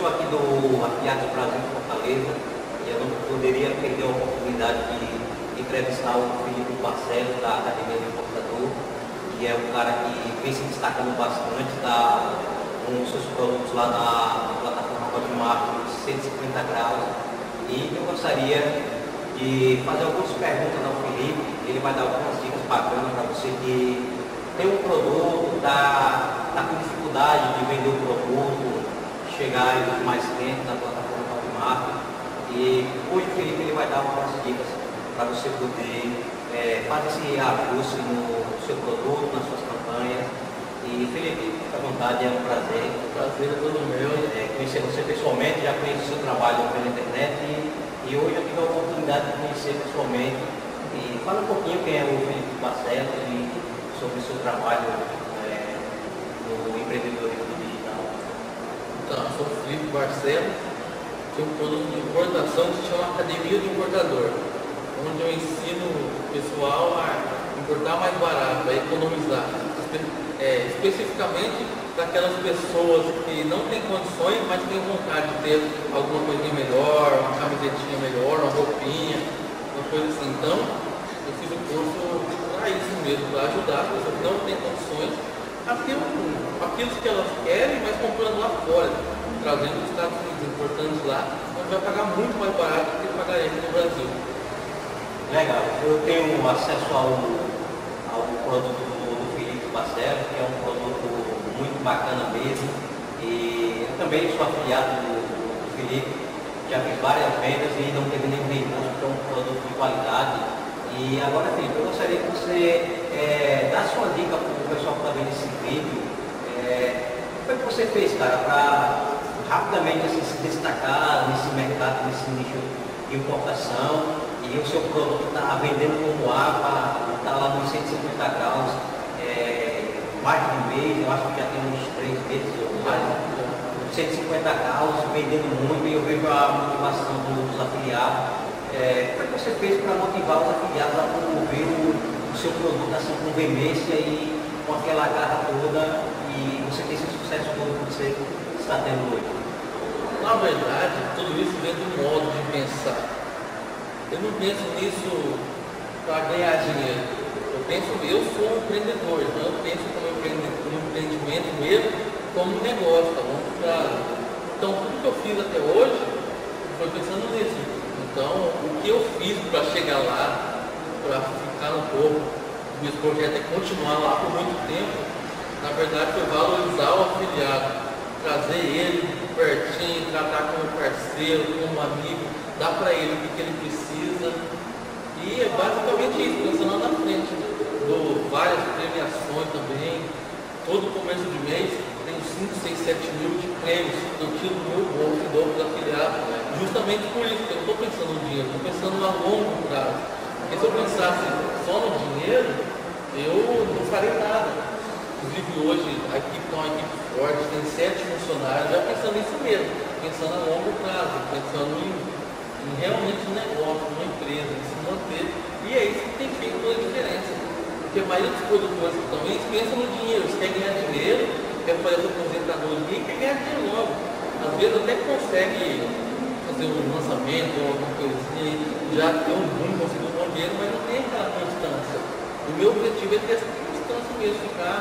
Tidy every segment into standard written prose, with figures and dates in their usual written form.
sou aqui do Afiliados Brasil de Fortaleza e eu não poderia perder a oportunidade de entrevistar o Felipe Barcelos, da Academia do Importador, que é um cara que vem se destacando bastante, tá com os seus produtos lá na plataforma Hotmart, 150 graus. E eu gostaria de fazer algumas perguntas ao Felipe. Ele vai dar algumas dicas bacanas para você que tem um produto, tá com dificuldade de vender o produto, chegar nos mais clientes na plataforma Hotmart. E hoje o Felipe ele vai dar algumas dicas para você poder fazer esse ajuste no seu produto, nas suas campanhas. E Felipe, fica à vontade, é um prazer. O prazer é todo meu. Conhecer você pessoalmente, já conheço o seu trabalho pela internet e hoje eu tive a oportunidade de conhecer pessoalmente. E fala um pouquinho quem é o Felipe Barcelos e sobre o seu trabalho no empreendedorismo digital. Então, eu sou o Felipe Barcelos, tenho um produto de importação que se chama Academia do Importador, onde eu ensino o pessoal a importar mais barato, a economizar, especificamente para aquelas pessoas que não têm condições, mas têm vontade de ter alguma coisinha melhor, uma camisetinha melhor, uma roupinha, uma coisa assim. Então, eu fiz o curso para isso mesmo, para ajudar as pessoas que não têm condições a ter aquilo que elas querem, mas comprando lá fora, trazendo dos Estados Unidos, importando lá, onde vai pagar muito mais barato do que pagaremos no Brasil. Legal, eu tenho acesso ao produto do Felipe Barcelos, que é um produto muito bacana mesmo. E eu também sou afiliado do Felipe, já fiz várias vendas e não teve nenhum reembolso, porque é um produto de qualidade. E agora, Felipe, eu gostaria que você desse uma dica para o pessoal que está vendo esse vídeo. Como é que você fez, cara, para rapidamente assim, se destacar nesse mercado, nesse nicho de importação? E o seu produto está vendendo como água, está lá nos 150 graus, mais de um mês, eu acho que já tem uns 3 meses ou mais, 150 graus, vendendo muito, e eu vejo a motivação dos afiliados. Como é que você fez para motivar os afiliados a promover o seu produto assim com veemência e com aquela garra toda, e você ter esse sucesso todo que você está tendo hoje? Na verdade, tudo isso vem do modo de pensar. Eu não penso nisso para ganhar dinheiro. Eu sou um empreendedor, então eu penso como empreendimento mesmo, como um negócio, tá bom? Então tudo que eu fiz até hoje foi pensando nisso. Então o que eu fiz para chegar lá, para ficar no topo, meu projeto é continuar lá por muito tempo, na verdade foi valorizar o afiliado, trazer ele pertinho, tratar como parceiro, como amigo, dar para ele o que ele precisa. E é basicamente isso, pensando lá na frente. Dou várias premiações também. Todo começo de mês tem 5, 6, 7 mil de prêmios que eu tiro do meu bolso e dou para os afiliados. Justamente por isso, porque eu não estou pensando no dinheiro, estou pensando a longo prazo. Porque se eu pensasse só no dinheiro, eu não faria nada. Inclusive hoje a equipe é uma equipe forte, tem 7 funcionários, já pensando nisso mesmo, pensando a longo prazo, pensando em realmente um negócio, uma empresa, em se manter. E é isso que tem feito toda a diferença. Porque a maioria dos produtores que estão aí pensam no dinheiro, eles querem ganhar dinheiro, querem fazer a aposentadoria e querem ganhar dinheiro logo. Às vezes até consegue fazer um lançamento ou alguma coisinha, já ter um boom, conseguir um bom dinheiro, mas não tem aquela constância. O meu objetivo é ter essa constância mesmo, ficar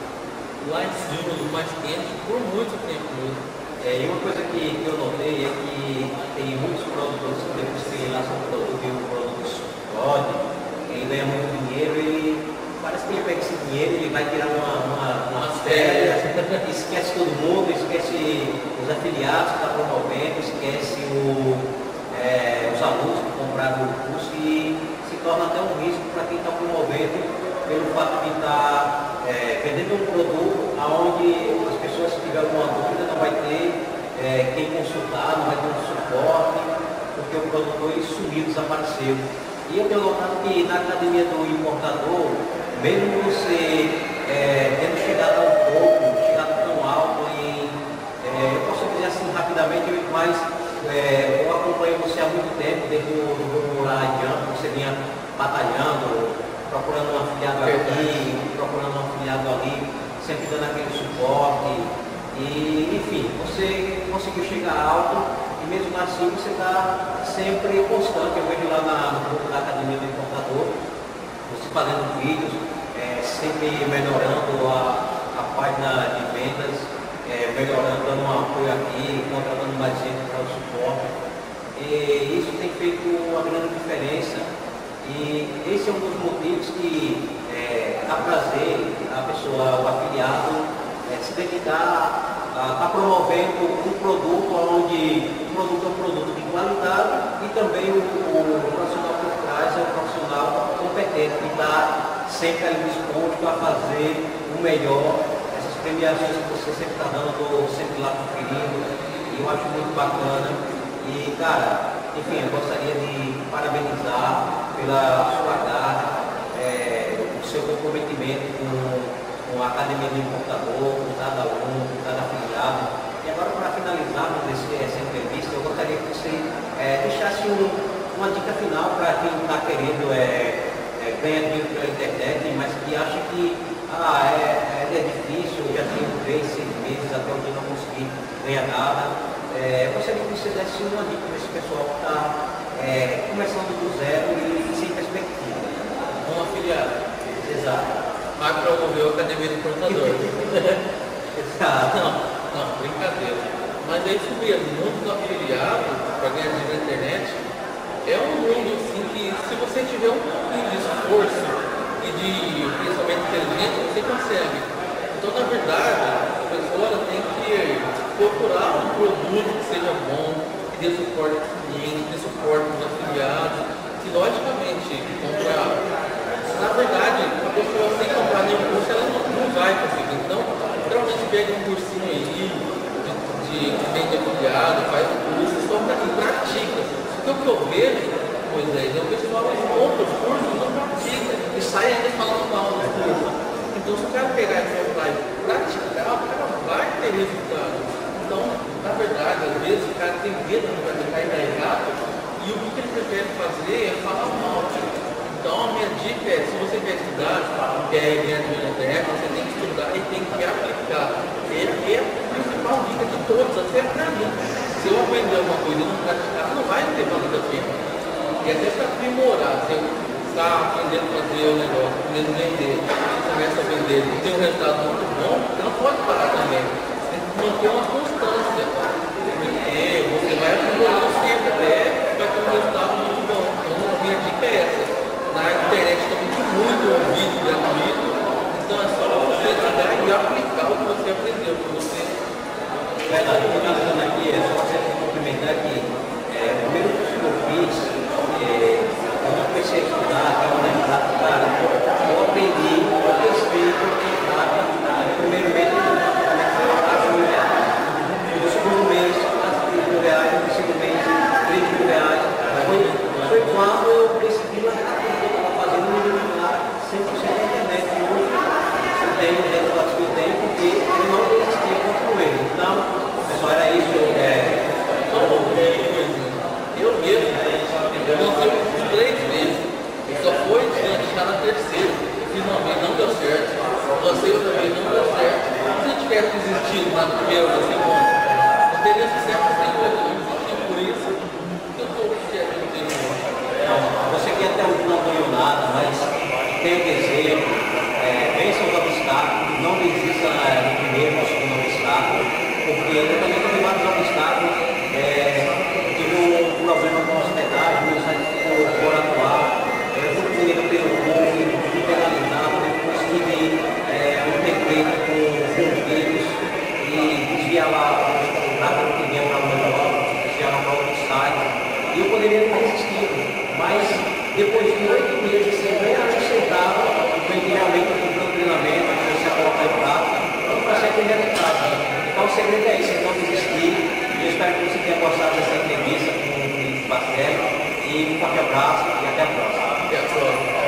lá em cima, do mais quente, por muito tempo mesmo. E uma coisa que eu notei é que tem muitos produtores que depois que ele lança um produto e o produto explode, ele ganha muito dinheiro e parece que ele pega esse dinheiro, ele vai tirar umas férias, esquece todo mundo, esquece os afiliados que está promovendo, esquece os alunos que compraram o curso e se torna até um risco para quem está promovendo pelo fato de estar vendendo um produto onde as pessoas que tiverem alguma dúvida não vai ter quem consultar, não vai ter um suporte, porque o produtor sumiu, desapareceu. E eu tenho notado que na Academia do Importador, mesmo você tendo chegado ao topo, chegado tão alto, eu posso dizer assim rapidamente, mas eu acompanho você há muito tempo, desde o Rural Adiante, você vinha batalhando, procurando um afiliado aqui, procurando um afiliado ali, sempre dando aquele suporte. E, enfim, você conseguiu chegar alto e mesmo assim você está sempre constante. Eu vejo lá no grupo da Academia do Importador, você fazendo vídeos, sempre melhorando a página de vendas, melhorando, dando um apoio aqui, contratando mais gente para o suporte. E isso tem feito uma grande diferença. E esse é um dos motivos que dá prazer a pessoa, o afiliado, se dedicar a estar promovendo um produto onde o produto é um produto de qualidade e também o profissional por trás é um profissional competente que está sempre ali disposto a fazer o melhor. Essas premiações que você sempre está dando, eu estou sempre lá conferindo e eu acho muito bacana. E, cara, enfim, eu gostaria de parabenizar pela sua garra, o seu comprometimento com a Academia do Importador, com cada aluno, com cada afiliado. E agora, para finalizarmos essa entrevista, eu gostaria que você deixasse uma dica final para quem está querendo ganhar dinheiro pela internet, mas que acha que é difícil, já tenho 3, 6 meses até onde eu não consegui ganhar nada. Eu gostaria que você desse uma dica para esse pessoal que está começando do zero e sem perspectiva. Um afiliado. Exato. Vai promover a Academia do Importador. Exato. Não, brincadeira. Mas é isso mesmo, o mundo do afiliado, para ganhar dinheiro na internet, é um mundo assim que, se você tiver um pouquinho de esforço e de pensamento inteligente, você consegue. Então, na verdade, a pessoa tem que procurar um produto que seja bom, que dê suporte aos clientes, que dê suporte aos afiliados, que logicamente comprar. Na verdade, a pessoa sem comprar nenhum curso, ela não vai conseguir. Então, geralmente pega um cursinho aí de vende afiliado, faz um curso, só e pratica. Porque o que eu vejo, Moisés, é o pessoal que compra os cursos e não pratica. E sai ainda falando mal dos cursos. Então, se o cara pegar e comprar e praticar, o cara vai ter resultado. Então, na verdade, às vezes o cara tem medo de praticar e dar errado, e o que ele prefere fazer é falar mal. Então, a minha dica é, se você quer estudar, quer ganhar dinheiro na internet, você tem que estudar e tem que aplicar. É a principal dica de todos, até para mim. Se eu aprender uma coisa e não praticar, não vai ter valido a pena. E até para aprimorar, se eu está aprendendo a fazer o negócio, aprendendo a vender, você começa a vender e tem um resultado muito bom, você não pode parar também. Você tem que manter uma constância. Porque você vai aprimorando sempre até vai ter um resultado muito bom. Então, a minha dica é essa. Na internet também tem muito vídeo gratuito, então é só você chegar e aplicar o que você aprendeu para você. Verdade, finalizando aqui, é só você complementar que o primeiro curso que eu fiz, eu não comecei a estudar, estava na prática, cara, eu aprendi, eu testei, no primeiro mês eu no segundo mês, R$3.000, no terceiro mês, R$3.000. Foi quando eu decidi largar tudo que eu estava fazendo e me eliminar 100% da internet. E hoje eu tenho os resultados que eu tenho porque eu não existia contra ele. Então, pessoal, era isso. Eu mesmo, eu lancei por 3 vezes. E só foi já na terceira. Eu fiz uma vez, não deu certo. Lancei outra vez, não deu certo. Se eu tivesse desistido na primeira ou na segunda, não teria sucesso sempre. Eu desisti por isso. Eu estou Então, você que até hoje não ganhou nada, mas tem o desejo, vença os obstáculos, não desista no primeiro ou segundo obstáculo, porque eu também tive vários obstáculos, tive um problema com a hospedagem, meu site ficou fora do ar, eu fui punido pelo povo, fui penalizado, depois tive um template com vídeos e desviar lá o tráfego que vinha para o meu blog, desviar lá para outro site, e eu poderia ter resistido. Mas depois de 8 meses sem ganhar um centavo, vendi realmente com treinamento, comecei a colocar em prática, eu comecei a ter resultado. Então o segredo é isso, é não desistir. Eu espero que você tenha gostado dessa entrevista com o Felipe Bacelli. E um forte abraço e até a próxima. Até a próxima.